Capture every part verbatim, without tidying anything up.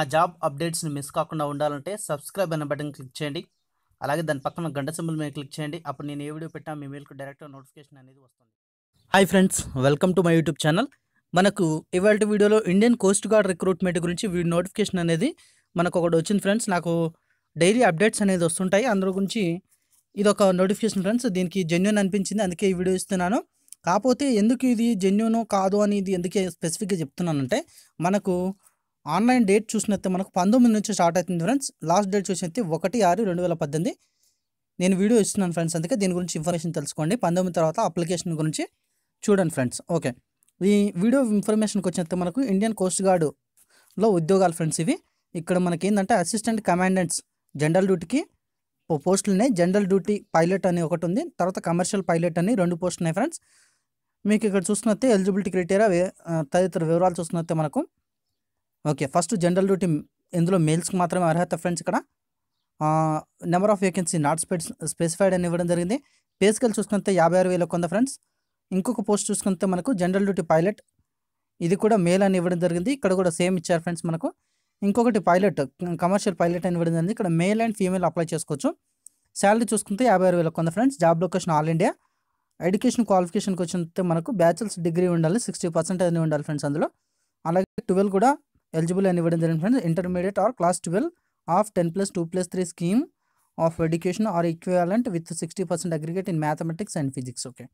Job అప్డేట్స్ని miss కాకుండా ఉండాలంటే subscribe అనే బటన్ క్లిక్ చేయండి. అలాగే దాని పక్కన గంట సింబల్ మీద క్లిక్ చేయండి. అప్పుడు నేను ఏ వీడియో పెట్టినా మీ మెయిల్కి డైరెక్ట్గా నోటిఫికేషన్ అనేది వస్తుంది. Hi friends, welcome to my YouTube channel. మనకు ఇవాళ వీడియోలో ఇండియన్ కోస్ట్ గార్డ్ రిక్రూట్మెంట్ గురించి వీడియో నోటిఫికేషన్ అనేది మనకు ఒకటి వచ్చింది ఫ్రెండ్స్. నాకు డైలీ అప్డేట్స్ అనేది వస్తుంటాయి, అందులో గురించి ఇది ఒక నోటిఫికేషన్ ఫ్రెండ్స్. దీనికి జెన్యూన్ అనిపించింది, అందుకే ఈ వీడియో ఇస్తున్నాను. కాకపోతే ఎందుకు ఇది జెన్యూన్ కాదు అని ఇది ఎందుకే స్పెసిఫిక్గా చెప్తున్నానంటే, మనకు ఆన్లైన్ డేట్ చూసినట్టే మనకు పంతొమ్మిది నుంచి స్టార్ట్ అవుతుంది ఫ్రెండ్స్. లాస్ట్ డేట్ చూసినట్టే ఒకటి ఆరు రెండు వేల పద్దెనిమిది నేను వీడియో ఇస్తున్నాను ఫ్రెండ్స్, అందుకే దీని గురించి ఇన్ఫర్మేషన్ తెలుసుకోండి. పంతొమ్మిది తర్వాత అప్లికేషన్ గురించి చూడండి ఫ్రెండ్స్. ఓకే, ఈ వీడియో ఇన్ఫర్మేషన్కి వచ్చినట్టు మనకు ఇండియన్ కోస్ట్ గార్డులో ఉద్యోగాలు ఫ్రెండ్స్. ఇవి ఇక్కడ మనకి ఏంటంటే అసిస్టెంట్ కమాండెంట్స్ జనరల్ డ్యూటీకి పోస్టులు ఉన్నాయి. జనరల్ డ్యూటీ పైలట్ అని ఒకటి ఉంది, తర్వాత కమర్షియల్ పైలట్ అని రెండు పోస్టులు ఉన్నాయి ఫ్రెండ్స్. మీకు ఇక్కడ చూసుకున్నట్టే ఎలిజిబిలిటీ క్రైటీరియా తదితర వివరాలు చూసుకున్నట్టే మనకు. ఓకే, ఫస్ట్ జనరల్ డ్యూటీ ఇందులో మేల్స్కి మాత్రమే అర్హత ఫ్రెండ్స్. ఇక్కడ number of vacancy not spec specified అని ఇవ్వడం జరిగింది. పే స్కేల్ చూసుకుంటే యాభై ఆరు వేలకు కొంద ఫ్రెండ్స్. ఇంకొక పోస్ట్ చూసుకుంటే మనకు జనరల్ డ్యూటీ పైలట్, ఇది కూడా మేల్ అని ఇవ్వడం జరిగింది. ఇక్కడ కూడా సేమ్ ఇచ్చారు ఫ్రెండ్స్ మనకు. ఇంకొకటి పైలట్ కమర్షియల్ పైలట్ అని ఇవ్వడం జరిగింది. ఇక్కడ మేల్ అండ్ ఫీమేల్ అప్లై చేసుకోవచ్చు. శాలరీ చూసుకుంటే యాభై ఆరు వేలకు కొంద friends. Job location all India. Education క్వాలిఫికేషన్కి వచ్చితే మనకు బ్యాచిలర్స్ డిగ్రీ ఉండాలి, సిక్స్టీ పర్సెంట్ అని ఉండాలి ఫ్రెండ్స్ అందులో. అలాగే ట్వెల్వ్ కూడా ఎలిజిబుల్ అని ఇవ్వడం జరిగింది friends. Intermediate or class twelve of ten plus two plus three scheme of education or equivalent with sixty percent aggregate in mathematics and physics. Okay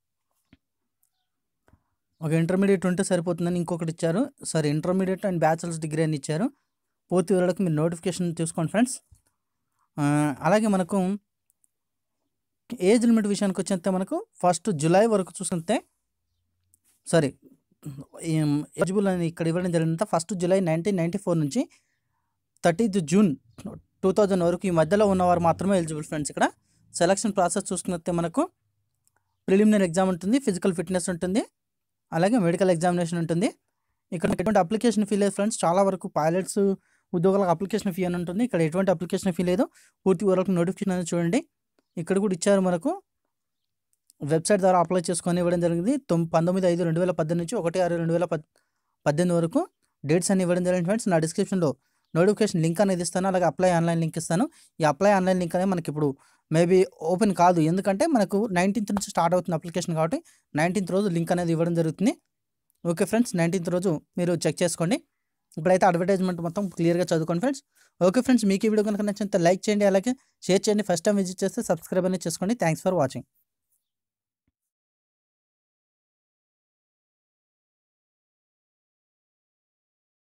okay intermediate ఉంటే సరిపోతుందని ఇంకొకటి ఇచ్చారు. సరే, ఇంటర్మీడియట్ అండ్ బ్యాచిలర్స్ డిగ్రీ అని ఇచ్చారు. పూర్తి వివరాలకు మీరు నోటిఫికేషన్ చూసుకోండి ఫ్రెండ్స్. అలాగే మనకు ఏజ్ లిమిట్ విషయానికి వచ్చేస్తే మనకు ఫస్ట్ జూలై వరకు చూసుకుంటే సారీ ఎలిజిబుల్ అని ఇక్కడ ఇవ్వడం జరిగిందంటే first July nineteen ninety four నుంచి థర్టీత్ జూన్ టూ థౌజండ్ వరకు ఈ మధ్యలో ఉన్నవారు మాత్రమే ఎలిజిబుల్ ఫ్రెండ్స్. ఇక్కడ సెలక్షన్ ప్రాసెస్ చూసుకున్నట్టే మనకు ప్రిలిమినరీ ఎగ్జామ్ ఉంటుంది, ఫిజికల్ ఫిట్నెస్ ఉంటుంది, అలాగే మెడికల్ ఎగ్జామినేషన్ ఉంటుంది. ఇక్కడ ఎటువంటి అప్లికేషన్ ఫీ లేదు ఫ్రెండ్స్. చాలా వరకు పైలట్స్ ఉద్యోగాలకు అప్లికేషన్ ఫీ అని ఉంటుంది, ఇక్కడ ఎటువంటి అప్లికేషన్ ఫీ లేదు. పూర్తి వరకు నోటిఫికేషన్ అనేది చూడండి. ఇక్కడ కూడా ఇచ్చారు మనకు, వెబ్సైట్ ద్వారా అప్లై చేసుకొని ఇవ్వడం జరిగింది. తొమ్ పంతొమ్మిది ఐదు రెండు వేల పద్దెనిమిది నుంచి ఒకటి ఆరు రెండు వేల పద్ పద్దెనిమిది వరకు డేట్స్ అన్ని ఇవ్వడం జరిగింది ఫ్రెండ్స్. నా డిస్క్రిప్షన్లో నోటిఫికేషన్ లింక్ అనేది ఇస్తాను, అలాగే అప్లై ఆన్లైన్ లింక్ ఇస్తాను. ఈ అప్లై ఆన్లైన్ లింక్ అనేది మనకి ఇప్పుడు మేబీ ఓపెన్ కాదు, ఎందుకంటే మనకు నైన్టీన్త్ నుంచి స్టార్ట్ అవుతుంది అప్లికేషన్ కాబట్టి నైన్టీన్త్ రోజు లింక్ అనేది ఇవ్వడం జరుగుతుంది. ఓకే ఫ్రెండ్స్, నైన్టీన్త్ రోజు మీరు చెక్ చేసుకోండి. ఇప్పుడైతే అడ్వర్టైజ్మెంట్ మొత్తం క్లియర్గా చదువుకోండి ఫ్రెండ్స్. ఓకే ఫ్రెండ్స్, మీకు ఈ వీడియో కనుక నచ్చితే లైక్ చేయండి, అలాగే షేర్ చేయండి. ఫస్ట్ టైం విజిట్ చేస్తే సబ్స్క్రైబ్ అనేది చేసుకోండి. Thanks for watching.